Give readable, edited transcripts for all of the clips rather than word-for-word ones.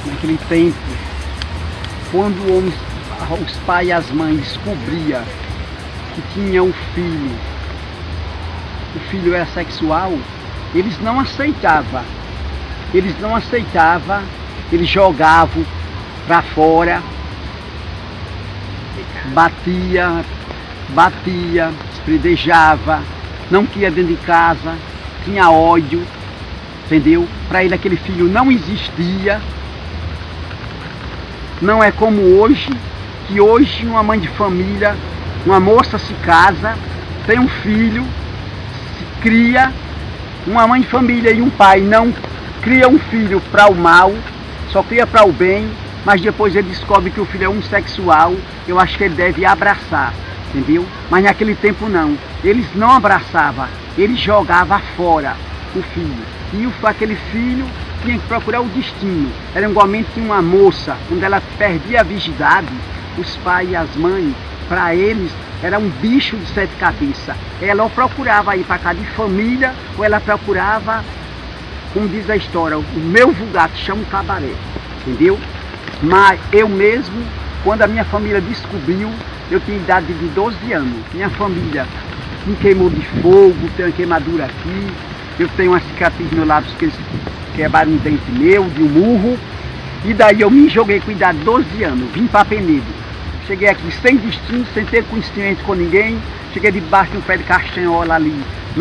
naquele tempo, quando os pais e as mães descobriam que tinha um filho, o filho era sexual, eles não aceitavam. Eles jogavam para fora, batia, esbredejava, não queria dentro de casa, tinha ódio, entendeu? Para ele aquele filho não existia. Não é como hoje, que hoje uma mãe de família, uma moça se casa, tem um filho, se cria, uma mãe de família e um pai não cria um filho para o mal, só cria para o bem, mas depois ele descobre que o filho é homossexual, eu acho que ele deve abraçar, entendeu? Mas naquele tempo não, eles não abraçavam, eles jogavam fora o filho, e aquele filho tinha que procurar o destino. Era igualmente uma moça, quando ela perdia a virgindade, os pais e as mães, para eles, era um bicho de 7 cabeças. Ela ou procurava ir para casa de família, ou ela procurava, como diz a história, o meu vulgar, que chama um cabaré, entendeu? Mas eu mesmo, quando a minha família descobriu, eu tinha idade de 12 anos. Minha família me queimou de fogo, tem uma queimadura aqui, eu tenho uma cicatriz no lábio que eles quebraram um dente meu, de um murro, e daí eu me joguei com idade de 12 anos, vim para Penedo. Cheguei aqui sem destino, sem ter conhecimento com ninguém, cheguei debaixo de um pé de castanhola ali,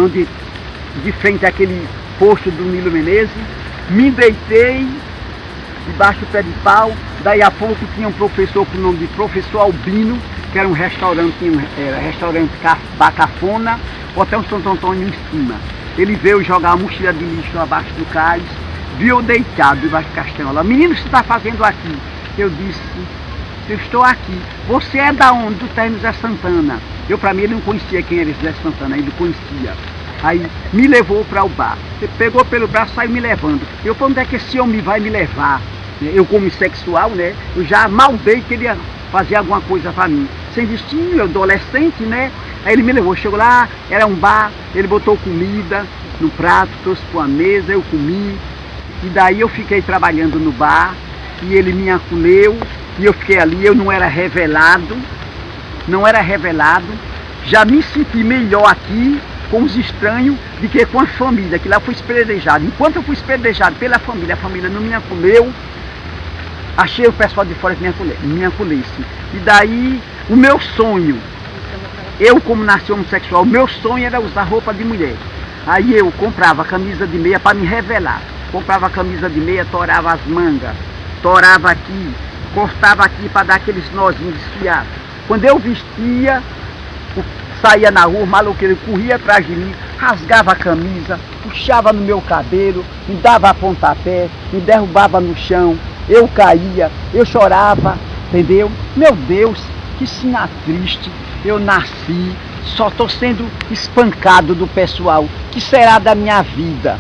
de frente àquele posto do Nilo Menezes, me deitei debaixo do pé de pau, daí a pouco tinha um professor com o nome de Professor Albino, que era um restaurante, restaurante Bacafona, Hotel Santo Antônio em cima. Ele veio jogar a mochila de lixo abaixo do cais, viu eu deitado debaixo de castanhola. Menino, o que você está fazendo aqui? Eu disse, eu estou aqui. Você é da onde? Do terreno Zé Santana. Eu, para mim, ele não conhecia quem era esse Zé Santana, ele conhecia. Aí me levou para o bar. Ele pegou pelo braço e saiu me levando. Eu falei, onde é que esse homem vai me levar? Eu, como sexual, né? Eu já maldei que ele ia fazer alguma coisa para mim. Sem destino, eu adolescente, né? Aí ele me levou, chegou lá, era um bar, ele botou comida no prato, trouxe para uma mesa, eu comi. E daí eu fiquei trabalhando no bar, e ele me acolheu, e eu fiquei ali, eu não era revelado, já me senti melhor aqui com os estranhos do que com a família, que lá eu fui espelejado. Enquanto eu fui espelejado pela família, a família não me acolheu, achei o pessoal de fora que me acolhesse. E daí, o meu sonho, eu como nasci homossexual, o meu sonho era usar roupa de mulher. Aí eu comprava camisa de meia para me revelar. Comprava camisa de meia, torava as mangas, torava aqui, cortava aqui para dar aqueles nozinhos desfiados. Quando eu vestia, saía na rua, o maloqueiro corria atrás de mim, rasgava a camisa, puxava no meu cabelo, me dava pontapé, me derrubava no chão, eu caía, eu chorava, entendeu? Meu Deus, que cena triste, eu nasci, só estou sendo espancado do pessoal, que será da minha vida?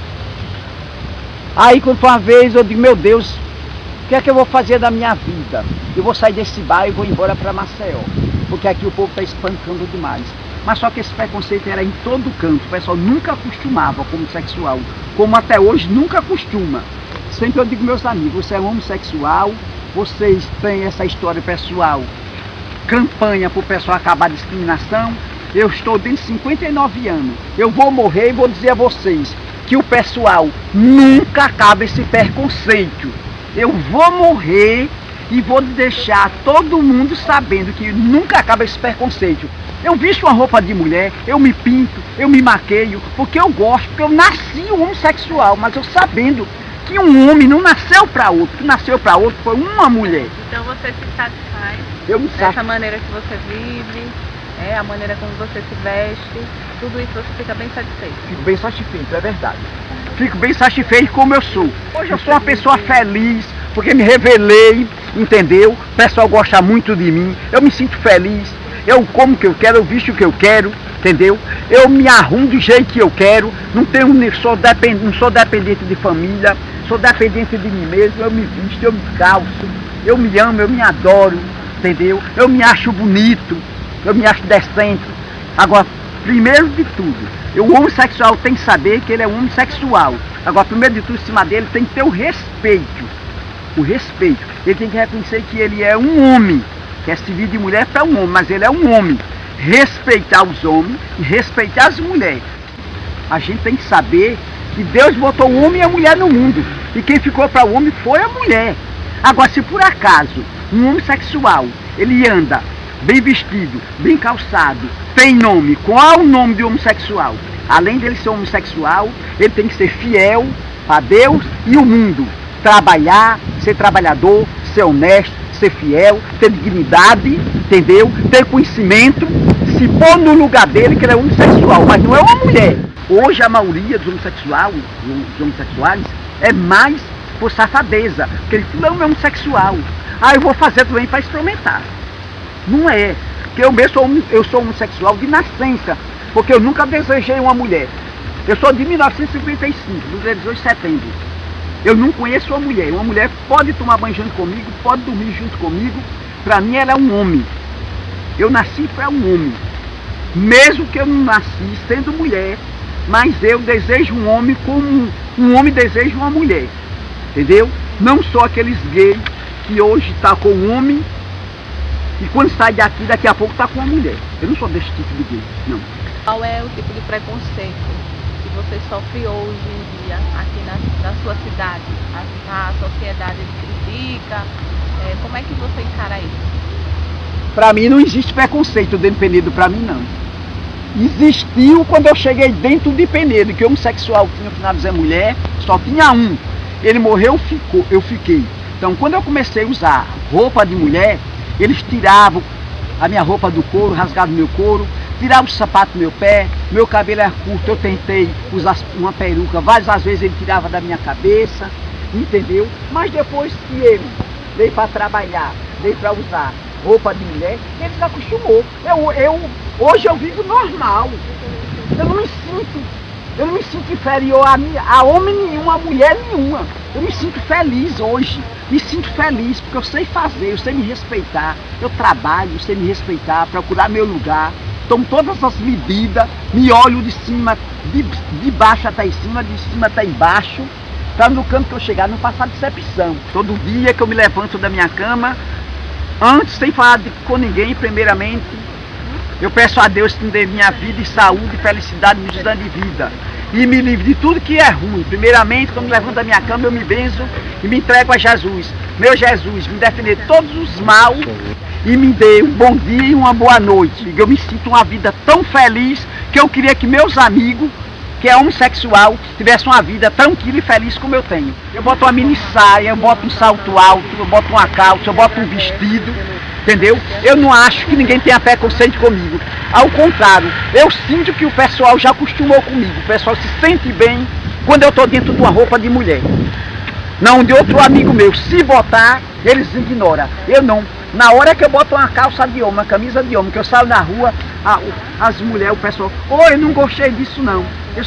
Aí quando foi uma vez eu digo, meu Deus, o que é que eu vou fazer da minha vida? Eu vou sair desse bar e vou embora para Maceió, porque aqui o povo está espancando demais. Mas só que esse preconceito era em todo canto, o pessoal nunca acostumava como sexual, como até hoje nunca acostuma. Sempre eu digo meus amigos, você é homossexual, vocês têm essa história pessoal, campanha para o pessoal acabar a discriminação. Eu estou dentro de 59 anos, eu vou morrer e vou dizer a vocês que o pessoal nunca acaba esse preconceito. Eu vou morrer e vou deixar todo mundo sabendo que nunca acaba esse preconceito. Eu visto uma roupa de mulher, eu me pinto, eu me maqueio, porque eu gosto, porque eu nasci homossexual, mas eu sabendo que um homem não nasceu para outro, que nasceu para outro foi uma mulher. Então você se satisfaz dessa maneira que você vive, a maneira como você se veste, tudo isso você fica bem satisfeito? Fico bem satisfeito, é verdade. Fico bem satisfeito como eu sou. Hoje eu sou uma pessoa feliz, porque me revelei, entendeu? O pessoal gosta muito de mim, eu me sinto feliz, eu como o que eu quero, eu visto o que eu quero, entendeu? Eu me arrumo do jeito que eu quero, não sou dependente de família, sou dependente de mim mesmo, eu me visto, eu me calço, eu me amo, eu me adoro, entendeu? Eu me acho bonito, eu me acho decente. Agora, primeiro de tudo, o homossexual tem que saber que ele é homossexual. Agora, primeiro de tudo, em cima dele tem que ter o respeito. o respeito. Ele tem que reconhecer que ele é um homem, que é servir de mulher para um homem, mas ele é um homem. Respeitar os homens e respeitar as mulheres. A gente tem que saber que Deus botou o homem e a mulher no mundo, e quem ficou para o homem foi a mulher. Agora, se por acaso um homossexual, ele anda bem vestido, bem calçado, tem nome, qual o nome de homossexual? Além dele ser homossexual, ele tem que ser fiel a Deus e o mundo. Trabalhar, ser trabalhador, ser honesto, ser fiel, ter dignidade, entendeu? Ter conhecimento, se pôr no lugar dele, que ele é homossexual, mas não é uma mulher. Hoje a maioria dos homossexuais é mais por safadeza, porque ele não é homossexual. Ah, eu vou fazer também para experimentar. Não é, porque eu sou homossexual de nascença, porque eu nunca desejei uma mulher. Eu sou de 1955, do dia 18 de setembro. Eu não conheço uma mulher. Uma mulher pode tomar banho junto comigo, pode dormir junto comigo. Para mim ela é um homem. Eu nasci para um homem. Mesmo que eu não nasci sendo mulher, mas eu desejo um homem como um homem deseja uma mulher. Entendeu? Não sou aqueles gays que hoje está com um homem e quando sai daqui, daqui a pouco está com uma mulher. Eu não sou desse tipo de gay, não. Qual é o tipo de preconceito que você sofre hoje em dia aqui na sua cidade? A sociedade critica? Como é que você encara isso? Para mim não existe preconceito dentro de Penedo, para mim não. Existiu quando eu cheguei dentro de Penedo, que homossexual tinha que dizer mulher, só tinha um. Ele morreu, eu fiquei. Então quando eu comecei a usar roupa de mulher, eles tiravam a minha roupa do couro, rasgavam meu couro, tiravam o sapato do meu pé, meu cabelo era curto, eu tentei usar uma peruca, várias vezes ele tirava da minha cabeça, entendeu? Mas depois que ele veio para trabalhar, veio para usar roupa de mulher, ele se acostumou. Hoje eu vivo normal, eu não me sinto inferior a homem nenhum, a mulher nenhuma. Eu me sinto feliz hoje, me sinto feliz porque eu sei fazer, eu sei me respeitar, eu trabalho, eu sei me respeitar, procurar meu lugar, tomo todas as medidas, me olho de cima, de baixo até em cima, de cima até embaixo, para no canto que eu chegar não passar decepção. Todo dia que eu me levanto da minha cama, antes, sem falar com ninguém, primeiramente, eu peço a Deus que me dê minha vida e saúde, felicidade, me dando de vida. E me livre de tudo que é ruim. Primeiramente, quando me levanto da minha cama, eu me benzo e me entrego a Jesus. Meu Jesus, me defender de todos os maus e me dê um bom dia e uma boa noite. Eu me sinto uma vida tão feliz que eu queria que meus amigos, que é homossexual, tivessem uma vida tranquila e feliz como eu tenho. Eu boto uma mini saia, eu boto um salto alto, eu boto uma calça, eu boto um vestido. Entendeu? Eu não acho que ninguém tenha preconceito comigo. Ao contrário, eu sinto que o pessoal já acostumou comigo. O pessoal se sente bem quando eu estou dentro de uma roupa de mulher. Não de outro amigo meu. Se botar, eles ignoram. Eu não. Na hora que eu boto uma calça de homem, uma camisa de homem, que eu saio na rua, as mulheres, o pessoal, eu não gostei disso não. Eu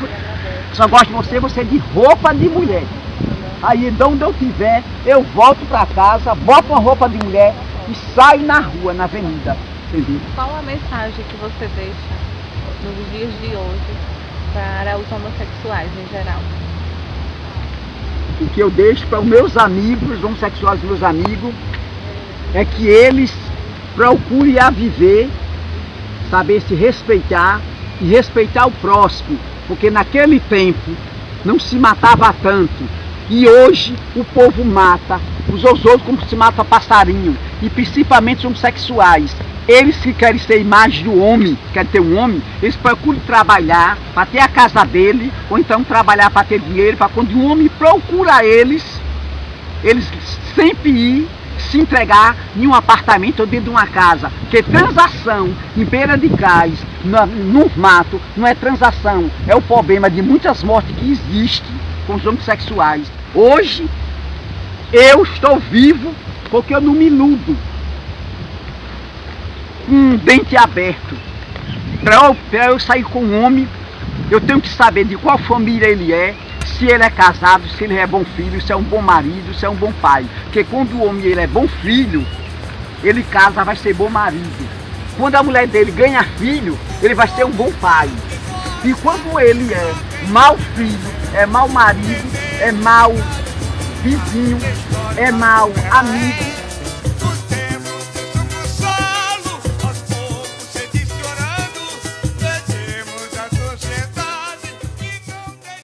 só gosto de você de roupa de mulher. Aí, de onde eu estiver, eu volto para casa, boto uma roupa de mulher e saio na rua, na avenida. Entendeu? Qual a mensagem que você deixa nos dias de hoje para os homossexuais em geral? O que eu deixo para os meus amigos, os homossexuais, meus amigos, é que eles procurem a viver, saber se respeitar e respeitar o próximo, porque naquele tempo não se matava tanto. E hoje o povo mata os outros como se mata passarinho, e principalmente os homossexuais. Eles que querem ser imagem do homem, querem ter um homem, eles procuram trabalhar para ter a casa dele, ou então trabalhar para ter dinheiro, para quando um homem procura eles sempre ir se entregar em um apartamento ou dentro de uma casa. Porque transação em beira de cais, no mato, não é transação, é o problema de muitas mortes que existem com os homossexuais. Hoje eu estou vivo porque eu não me iludo com um dente aberto. Para eu sair com um homem, eu tenho que saber de qual família ele é, se ele é casado, se ele é bom filho, se é um bom marido, se é um bom pai. Porque quando o homem ele é bom filho, ele casa, vai ser bom marido. Quando a mulher dele ganha filho, ele vai ser um bom pai. E quando ele é mau filho, é mau marido, é mau vizinho, é mau amigo